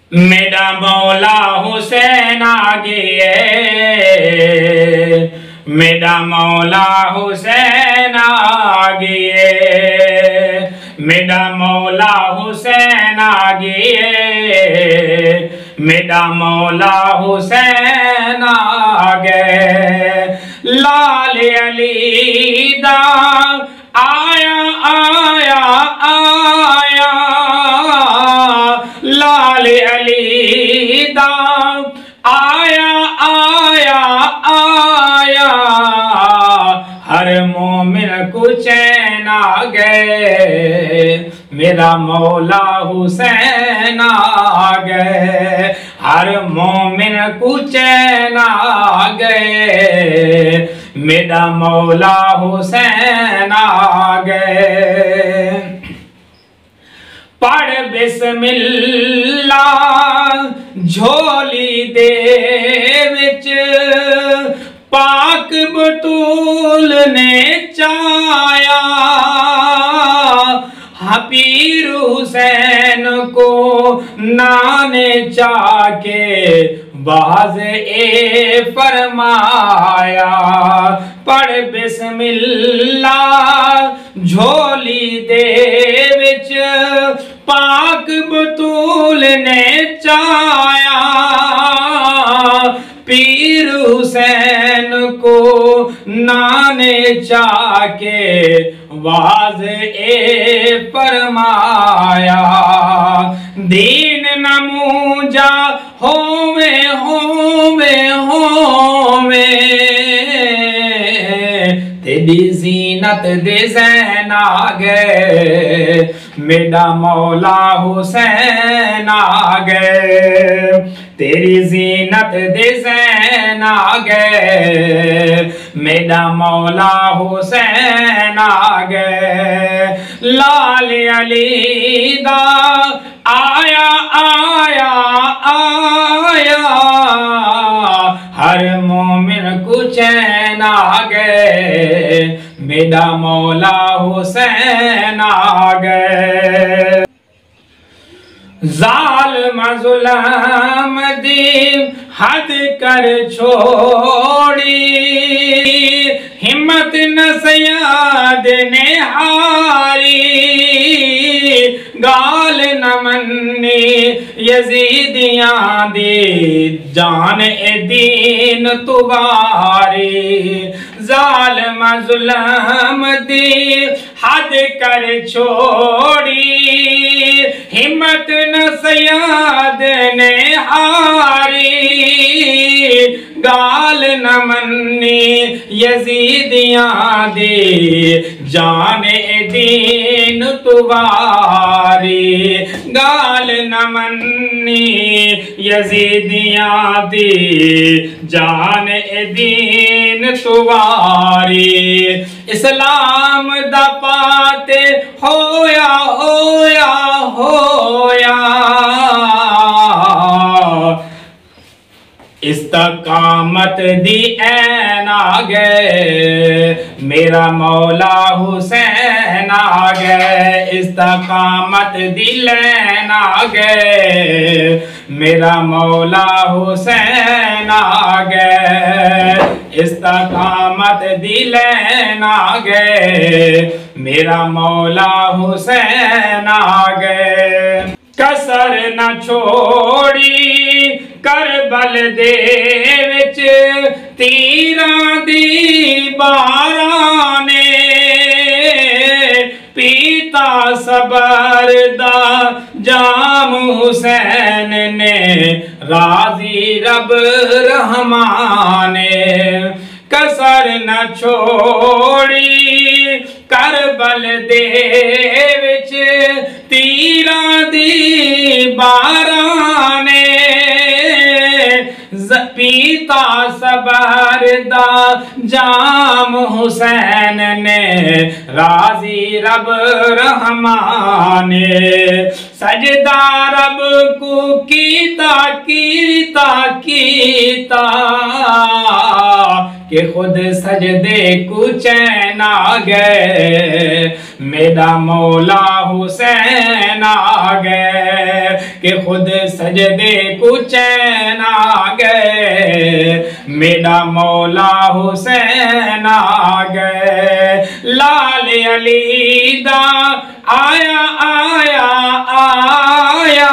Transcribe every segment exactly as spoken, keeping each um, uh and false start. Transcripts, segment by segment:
मेरा मौला हुसैन आ गए, मेरा मौला हुसैन आ गए, मेरा मौला हुसैन आ गए, मेरा मौला हुसैन आ गए। लाल अली दा आया आया आया, लाल अली दा आया आया आया, हर मोमिन को चैन आ गए, मेरा मौला हुसैन आ गए, हर मोमिन को चैन आ गए, मेरा मौला हुसैन आ गए। पढ़ बिस्मिल्लाह झोली दे विच पाक बतूल ने चाया, पीर हुसैन को नाने चाके बाज ए फरमाया। पढ़ बिस्मिल्लाह झोली दे विच पाक बतूल ने चाया, पीर हुसैन को नाने चाके वाज ए फरमाया। दीन नमूजा होवे होवे होवे, तेरी जीनत दे ज़ैन आ गए, मेरा मौला हुसैन आ गए, तेरी जीनत दे ज़ैन आ गए, मेरा मौला हुसैन आ गए। लाल अली दा आया आया आया, हर मोमिन को चैन आ गए, मेरा मौला हुसैन आ गए। जालिम जुल्म दी हद कर छोड़ी, हिम्मत न सयाद ने हारी, गाल न मन्नी यजीदियां दी जान ए दीन तुवारी। जालिम जुल्म दी हद कर छोड़ी, हिम्मत न सयाद ने हारी, गाल न मन्नी यजीदियां दी जान ए दीन तुवारी, गाल न मन्नी यजीदियां दी जान ए दीन तुवारी। इस्लाम दा पाते होया होया होया, इस्तकामत दी ऐन आ गए, मेरा मौला हुसैन आ गए, इस्तकामत दी लैन आ गए, मेरा मौला हुसैन आ गए, इस्तकामत दी लैन आ गए, मेरा मौला हुसैन आ गए। कसर न छोड़ी करबल दे विच तीरां दी बारां ने, पीता सबर दा जाम हुसैन ने, राजी रब रहमाने। कसर न छोड़ी करबल दे विच तीरां दी बारां ने, पीता सबर दा जाम हुसैन ने, राजी रब रहमाने। सजदा रब को कीता कीता कीता, कि खुद सजदे को चैन आ गए, मेरा मौला हुसैन आ गए, कि खुद सजदे को चैन आ गए, मेरा मौला हुसैन आ गए। लाल अली दा आया आया आया,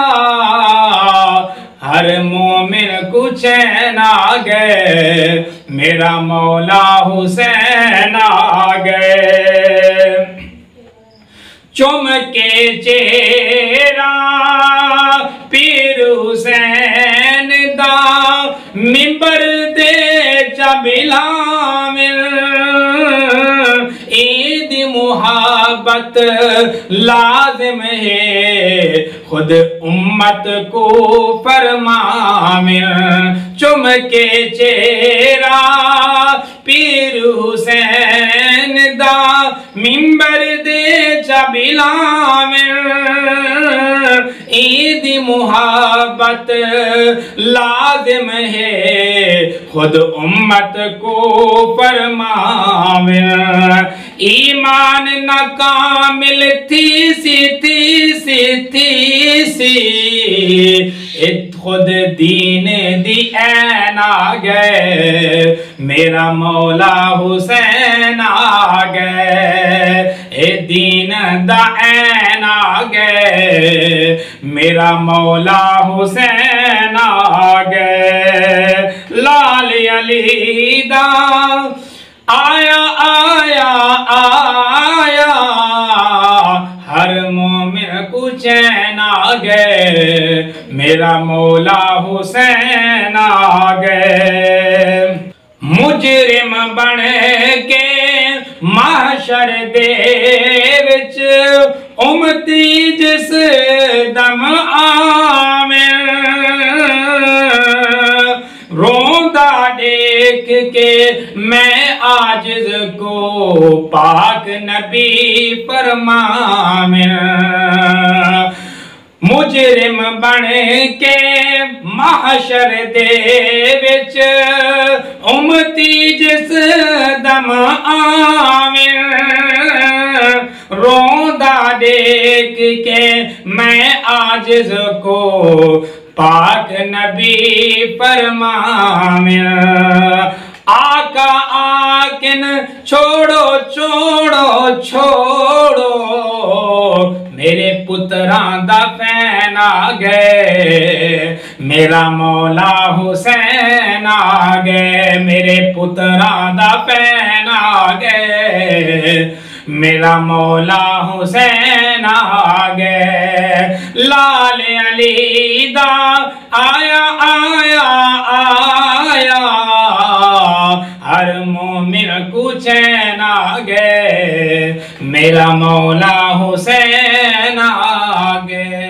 हर मोमिन को चैन आ गए, मेरा मौला हुसैन आ गए। चुम के चेहरा पीर हुसैन दा, मिंबर दे चबिलामिल, ईद मुहब्बत लाजिम है, खुद उम्मत को फरमामिल। चुम के चेहरा पीर हुसैन दा, मिंबर दे चबिलामिल, ईद मुहब्बत लाजिम है, खुद उम्मत को फरमामिल। ईमान न कामिल थी सी थी सी थी सी, खुद दीन दी ऐन आ गए, मेरा मौला हुसैन आ गए, ए दीन दा ऐन आ गए, मेरा मौला हुसैन आ गए। लाल अली दा आया आया आया, हर मोमिन को चैन आ गए, मेरा मौला हुसैन आ गए। मुजरिम बन के महशर दे विच, उमती जिस दम आवे, रोंदा देख के मैं आजिज को पाक नबी फरमावे। मुजरिम बन के महशर दे विच, उमती जिस दम आवे, रोंदा देख के मैं आजिज को पाक नबी फरमावे। आका आकिन छोड़ो छोड़ो छोड़ो, मेरे पुत्रां दा फैन आ गए, मेरा मौला हुसैन आ गए, मेरे पुत्रां दा फैन आ गए, मेरा मौला हुसैन आ गए। लाल अली दा आया आया आया, हर मोमिन को चैन आ गए, मेरा मौला हुसैन आ गए।